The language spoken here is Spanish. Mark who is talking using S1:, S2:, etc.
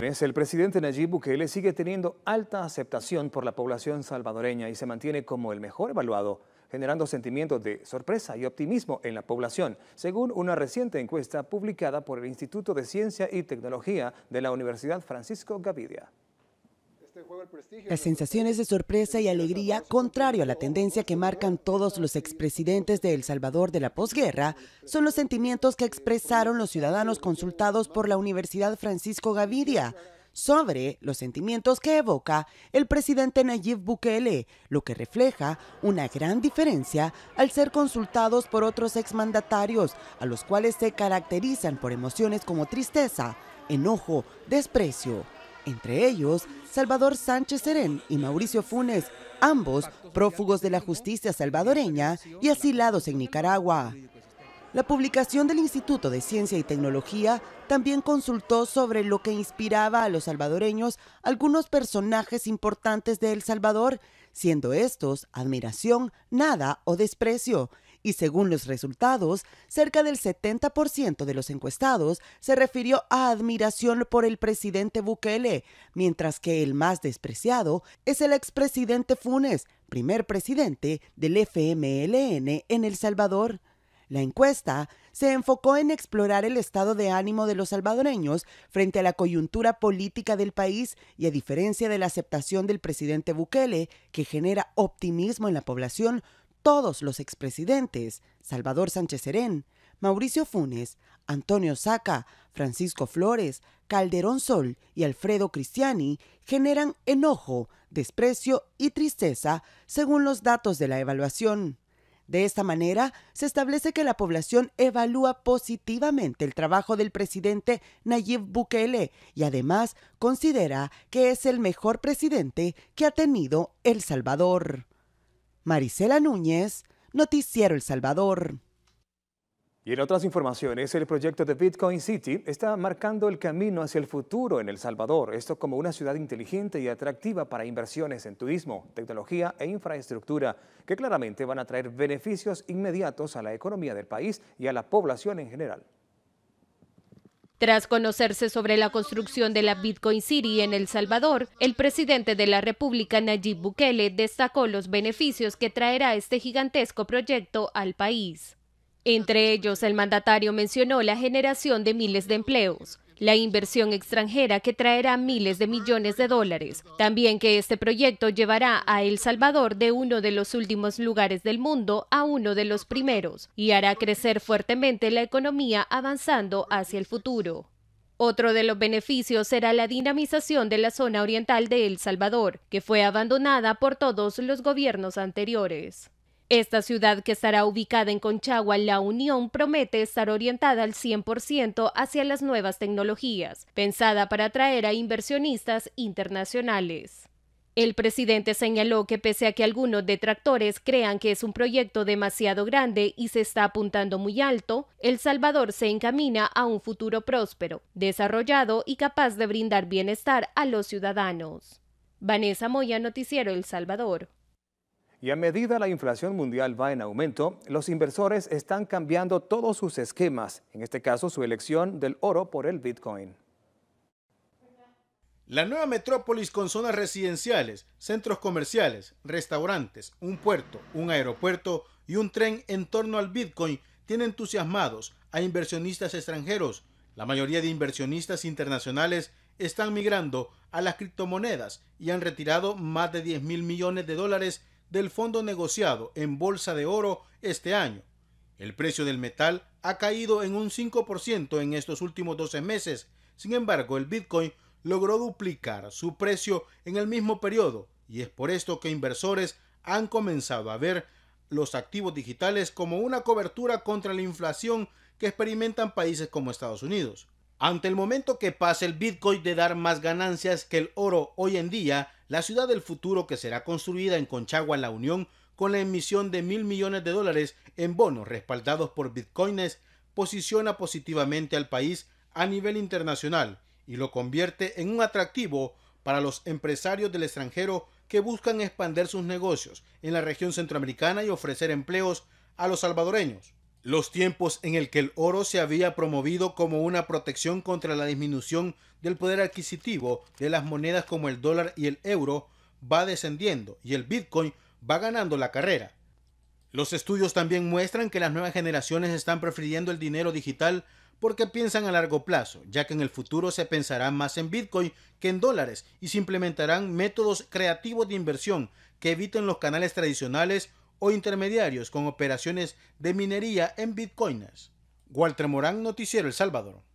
S1: El presidente Nayib Bukele sigue teniendo alta aceptación por la población salvadoreña y se mantiene como el mejor evaluado, generando sentimientos de sorpresa y optimismo en la población, según una reciente encuesta publicada por el Instituto de Ciencia y Tecnología de la Universidad Francisco Gavidia.
S2: Las sensaciones de sorpresa y alegría, contrario a la tendencia que marcan todos los expresidentes de El Salvador de la posguerra, son los sentimientos que expresaron los ciudadanos consultados por la Universidad Francisco Gavidia sobre los sentimientos que evoca el presidente Nayib Bukele, lo que refleja una gran diferencia al ser consultados por otros exmandatarios, a los cuales se caracterizan por emociones como tristeza, enojo, desprecio. Entre ellos, Salvador Sánchez Serén y Mauricio Funes, ambos prófugos de la justicia salvadoreña y asilados en Nicaragua. La publicación del Instituto de Ciencia y Tecnología también consultó sobre lo que inspiraba a los salvadoreños algunos personajes importantes de El Salvador, siendo estos admiración, nada o desprecio. Y según los resultados, cerca del 70% de los encuestados se refirió a admiración por el presidente Bukele, mientras que el más despreciado es el expresidente Funes, primer presidente del FMLN en El Salvador. La encuesta se enfocó en explorar el estado de ánimo de los salvadoreños frente a la coyuntura política del país y a diferencia de la aceptación del presidente Bukele, que genera optimismo en la población, todos los expresidentes, Salvador Sánchez Serén, Mauricio Funes, Antonio Saca, Francisco Flores, Calderón Sol y Alfredo Cristiani, generan enojo, desprecio y tristeza según los datos de la evaluación. De esta manera, se establece que la población evalúa positivamente el trabajo del presidente Nayib Bukele y además considera que es el mejor presidente que ha tenido El Salvador. Marisela Núñez, Noticiero El Salvador.
S1: Y en otras informaciones, el proyecto de Bitcoin City está marcando el camino hacia el futuro en El Salvador, esto como una ciudad inteligente y atractiva para inversiones en turismo, tecnología e infraestructura, que claramente van a traer beneficios inmediatos a la economía del país y a la población en general.
S3: Tras conocerse sobre la construcción de la Bitcoin City en El Salvador, el presidente de la República, Nayib Bukele, destacó los beneficios que traerá este gigantesco proyecto al país. Entre ellos, el mandatario mencionó la generación de miles de empleos, la inversión extranjera que traerá miles de millones de dólares, también que este proyecto llevará a El Salvador de uno de los últimos lugares del mundo a uno de los primeros y hará crecer fuertemente la economía avanzando hacia el futuro. Otro de los beneficios será la dinamización de la zona oriental de El Salvador, que fue abandonada por todos los gobiernos anteriores. Esta ciudad, que estará ubicada en Conchagua, La Unión, promete estar orientada al 100% hacia las nuevas tecnologías, pensada para atraer a inversionistas internacionales. El presidente señaló que pese a que algunos detractores crean que es un proyecto demasiado grande y se está apuntando muy alto, El Salvador se encamina a un futuro próspero, desarrollado y capaz de brindar bienestar a los ciudadanos. Vanessa Moya, Noticiero El Salvador.
S1: Y a medida la inflación mundial va en aumento, los inversores están cambiando todos sus esquemas, en este caso su elección del oro por el Bitcoin.
S4: La nueva metrópolis con zonas residenciales, centros comerciales, restaurantes, un puerto, un aeropuerto y un tren en torno al Bitcoin tiene entusiasmados a inversionistas extranjeros. La mayoría de inversionistas internacionales están migrando a las criptomonedas y han retirado más de 10.000 millones de dólares del fondo negociado en bolsa de oro este año. El precio del metal ha caído en un 5% en estos últimos 12 meses. Sin embargo, el Bitcoin logró duplicar su precio en el mismo periodo y es por esto que inversores han comenzado a ver los activos digitales como una cobertura contra la inflación que experimentan países como Estados Unidos. Ante el momento que pasa el Bitcoin de dar más ganancias que el oro hoy en día, la ciudad del futuro, que será construida en Conchagua, La Unión, con la emisión de 1.000 millones de dólares en bonos respaldados por bitcoins, posiciona positivamente al país a nivel internacional y lo convierte en un atractivo para los empresarios del extranjero que buscan expandir sus negocios en la región centroamericana y ofrecer empleos a los salvadoreños. Los tiempos en el que el oro se había promovido como una protección contra la disminución del poder adquisitivo de las monedas como el dólar y el euro va descendiendo y el Bitcoin va ganando la carrera. Los estudios también muestran que las nuevas generaciones están prefiriendo el dinero digital porque piensan a largo plazo, ya que en el futuro se pensará más en Bitcoin que en dólares y se implementarán métodos creativos de inversión que eviten los canales tradicionales o intermediarios con operaciones de minería en bitcoins. Walter Morán, Noticiero El Salvador.